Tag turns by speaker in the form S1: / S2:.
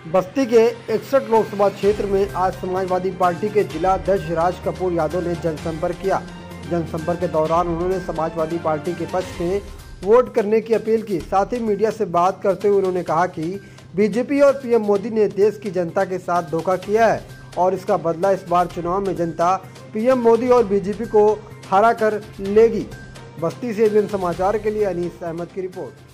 S1: बस्ती के 61 लोकसभा क्षेत्र में आज समाजवादी पार्टी के जिला अध्यक्ष राज कपूर यादव ने जनसंपर्क किया। जनसंपर्क के दौरान उन्होंने समाजवादी पार्टी के पक्ष में वोट करने की अपील की। साथ ही मीडिया से बात करते हुए उन्होंने कहा कि बीजेपी और पीएम मोदी ने देश की जनता के साथ धोखा किया है और इसका बदला इस बार चुनाव में जनता पीएम मोदी और बीजेपी को हरा कर लेगी। बस्ती से एबीएन समाचार के लिए अनीस अहमद की रिपोर्ट।